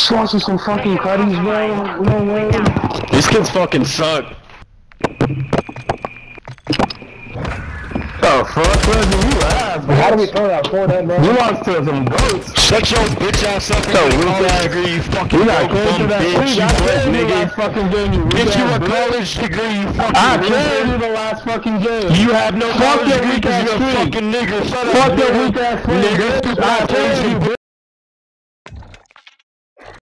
Just want some fucking cutties, bro. No way. These kids fucking suck. Oh, fuck, bro, you ass, bro. How do we throw that for that, bro? You lost to some goats. Shut your bitch ass up and get a college degree, you fucking broke bum bitch, you broke nigga. Get you a college degree, you fucking I cleared you the last fucking game. You have no college degree because you're a fucking nigger. Shut up, fuck your weak ass nigga. Stupid ass bitch.